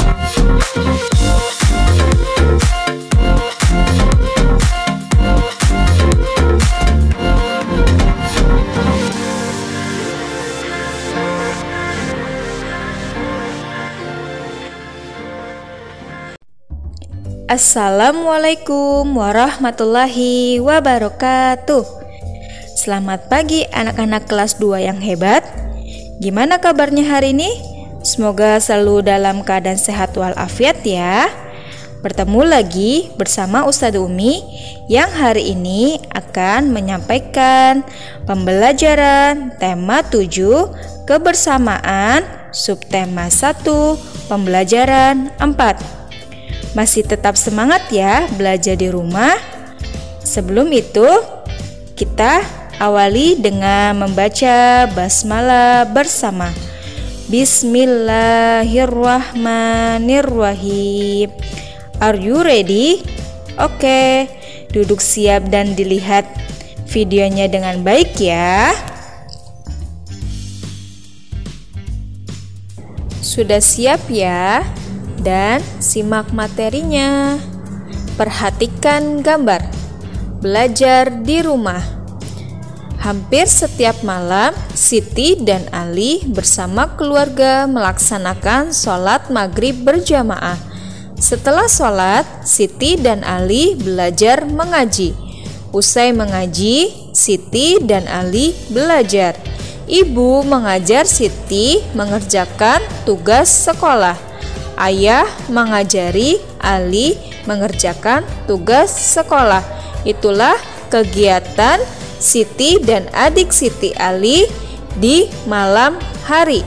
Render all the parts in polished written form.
Assalamualaikum warahmatullahi wabarakatuh. Selamat pagi anak-anak kelas 2 yang hebat. Gimana kabarnya hari ini? Semoga selalu dalam keadaan sehat walafiat ya. Bertemu lagi bersama Ustadzah Umi yang hari ini akan menyampaikan pembelajaran tema 7 kebersamaan, subtema 1, pembelajaran 4. Masih tetap semangat ya belajar di rumah. Sebelum itu, kita awali dengan membaca basmalah bersama. Bismillahirrahmanirrahim. Are you ready? Oke, duduk siap dan dilihat videonya dengan baik ya. Sudah siap ya? Dan simak materinya. Perhatikan gambar. Belajar di rumah. Hampir setiap malam, Siti dan Ali bersama keluarga melaksanakan sholat maghrib berjamaah. Setelah sholat, Siti dan Ali belajar mengaji. Usai mengaji, Siti dan Ali belajar. Ibu mengajar Siti mengerjakan tugas sekolah. Ayah mengajari Ali mengerjakan tugas sekolah. Itulah kegiatan Siti dan adik Siti Ali di malam hari.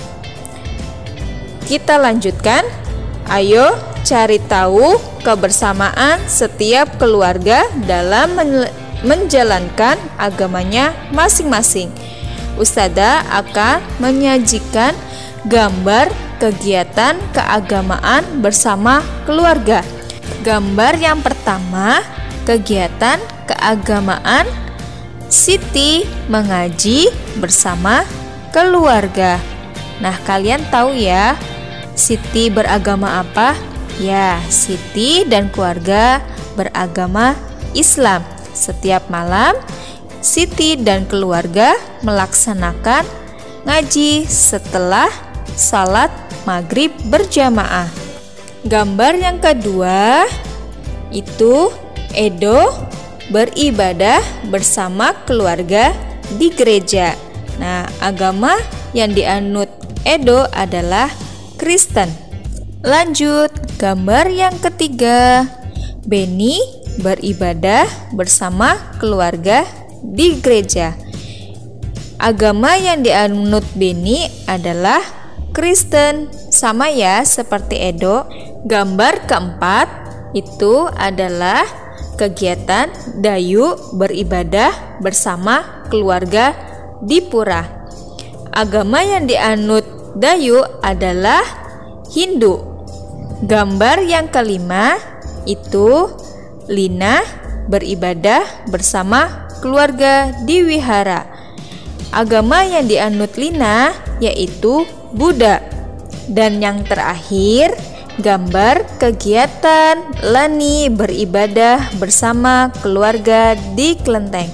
Kita lanjutkan. Ayo cari tahu kebersamaan setiap keluarga dalam menjalankan agamanya masing-masing. Ustadzah akan menyajikan gambar kegiatan keagamaan bersama keluarga. Gambar yang pertama, kegiatan keagamaan Siti mengaji bersama keluarga. Nah, kalian tahu ya, Siti beragama apa? Ya, Siti dan keluarga beragama Islam. Setiap malam, Siti dan keluarga melaksanakan ngaji setelah salat maghrib berjamaah. Gambar yang kedua itu Edo beribadah bersama keluarga di gereja. Nah, agama yang dianut Edo adalah Kristen. Lanjut, gambar yang ketiga. Beni beribadah bersama keluarga di gereja. Agama yang dianut Beni adalah Kristen, sama ya seperti Edo. Gambar keempat itu adalah kegiatan Dayu beribadah bersama keluarga di pura. Agama yang dianut Dayu adalah Hindu. Gambar yang kelima itu Lina beribadah bersama keluarga di wihara. Agama yang dianut Lina yaitu Buddha. Dan yang terakhir, gambar kegiatan Lani beribadah bersama keluarga di kelenteng.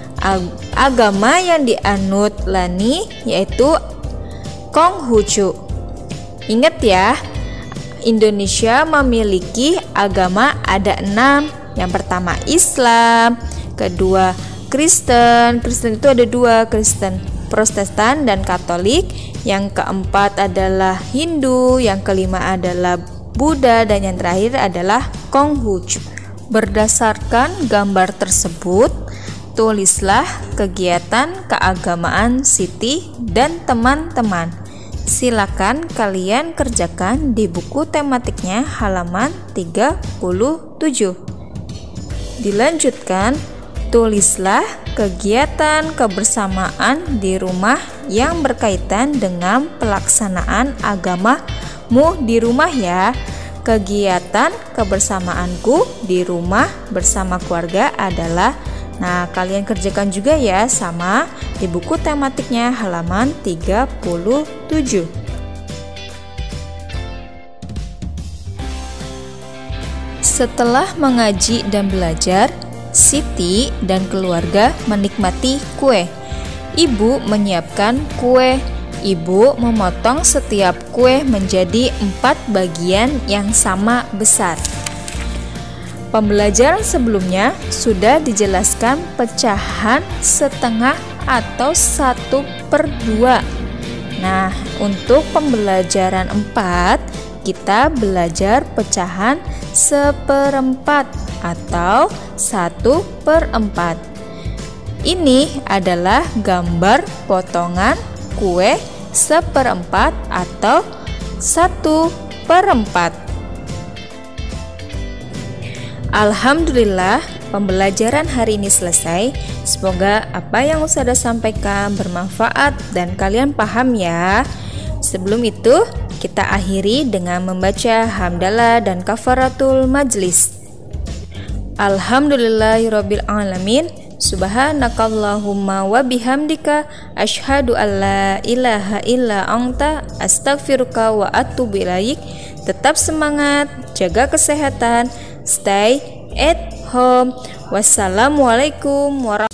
Agama yang dianut Lani yaitu Konghucu. Ingat ya, Indonesia memiliki agama ada 6. Yang pertama Islam, kedua Kristen itu ada 2, Kristen Protestan dan Katolik. Yang keempat adalah Hindu, yang kelima adalah Buddha, dan yang terakhir adalah Konghucu. Berdasarkan gambar tersebut, tulislah kegiatan keagamaan Siti dan teman-teman. Silakan kalian kerjakan di buku tematiknya halaman 37. Dilanjutkan, tulislah kegiatan kebersamaan di rumah yang berkaitan dengan pelaksanaan agamamu di rumah ya. Kegiatan kebersamaanku di rumah bersama keluarga adalah, nah kalian kerjakan juga ya sama di buku tematiknya halaman 37. Setelah mengaji dan belajar, Siti dan keluarga menikmati kue. Ibu menyiapkan kue. Ibu memotong setiap kue menjadi 4 bagian yang sama besar. Pembelajaran sebelumnya sudah dijelaskan pecahan setengah atau 1/2. Nah, untuk pembelajaran 4, kita belajar pecahan 1/4 atau 1/4. Ini adalah gambar potongan kue 1/4 atau 1/4. Alhamdulillah, pembelajaran hari ini selesai. Semoga apa yang Ustazah sampaikan bermanfaat dan kalian paham ya. Sebelum itu, kita akhiri dengan membaca hamdalah dan kafaratul majlis. Alhamdulillahirabbil alamin. Subhanakallahumma wa bihamdika asyhadu alla ilaha illa anta astaghfiruka wa atubu ilaik. Tetap semangat, jaga kesehatan, stay at home. Wassalamualaikum warahmatullahi wabarakatuh.